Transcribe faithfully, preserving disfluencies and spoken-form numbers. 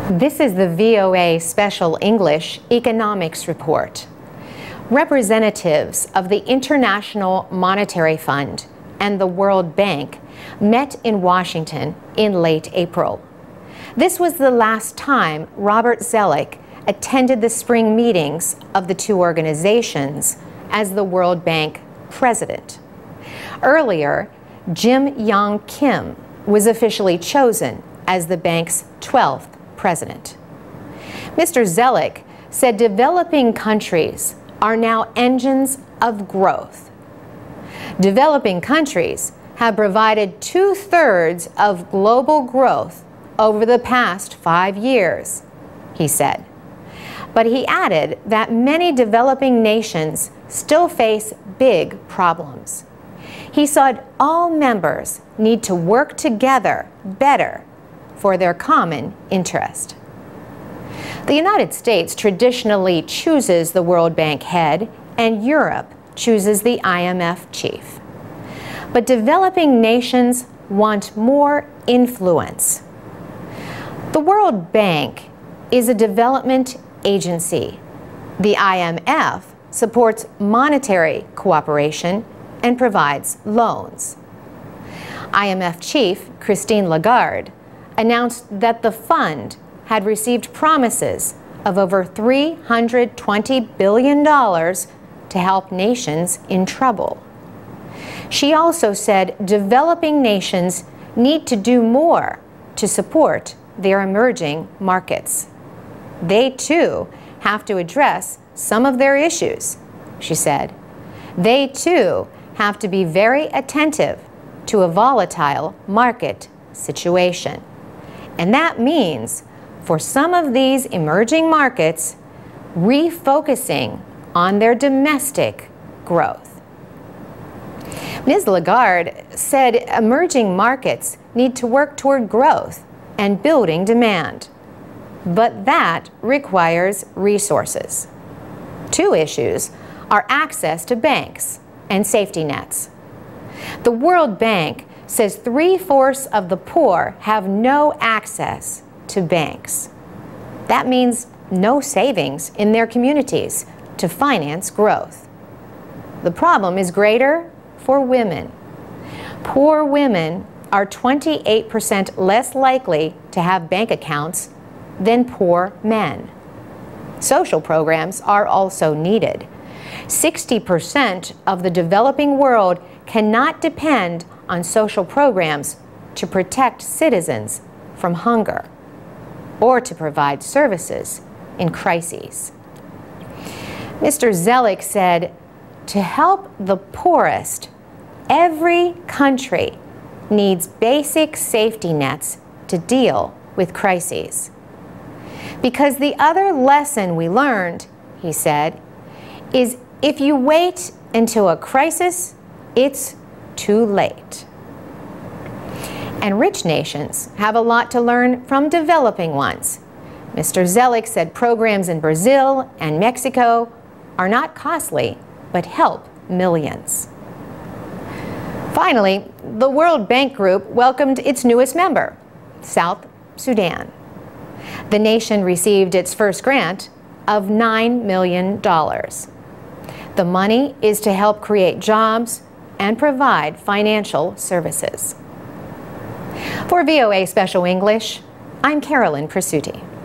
This is the V O A Special English Economics Report. Representatives of the International Monetary Fund and the World Bank met in Washington in late April. This was the last time Robert Zoelick attended the spring meetings of the two organizations as the World Bank president. Earlier, Yong Kim was officially chosen as the bank's twelfth president. Mister Zoelick said developing countries are now engines of growth. Developing countries have provided two-thirds of global growth over the past five years, he said. But he added that many developing nations still face big problems. He said all members need to work together better for their common interest. The United States traditionally chooses the World Bank head, and Europe chooses the I M F chief. But developing nations want more influence. The World Bank is a development agency. The I M F supports monetary cooperation and provides loans. I M F chief Christine Lagarde announced that the fund had received promises of over three hundred twenty billion dollars to help nations in trouble. She also said developing nations need to do more to support their emerging markets. They too have to address some of their issues, she said. They too have to be very attentive to a volatile market situation. And that means, for some of these emerging markets, refocusing on their domestic growth. Miz Lagarde said emerging markets need to work toward growth and building demand. But that requires resources. Two issues are access to banks and safety nets. The World Bank says three-fourths of the poor have no access to banks. That means no savings in their communities to finance growth. The problem is greater for women. Poor women are twenty-eight percent less likely to have bank accounts than poor men. Social programs are also needed. sixty percent of the developing world cannot depend on social programs to protect citizens from hunger or to provide services in crises. Mister Zoelick said, to help the poorest, every country needs basic safety nets to deal with crises. Because the other lesson we learned, he said, is if you wait until a crisis, it's too late. And rich nations have a lot to learn from developing ones. Mister Zoelick said programs in Brazil and Mexico are not costly, but help millions. Finally, the World Bank Group welcomed its newest member, South Sudan. The nation received its first grant of nine million dollars. The money is to help create jobs and provide financial services. For V O A Special English, I'm Carolyn Presutti.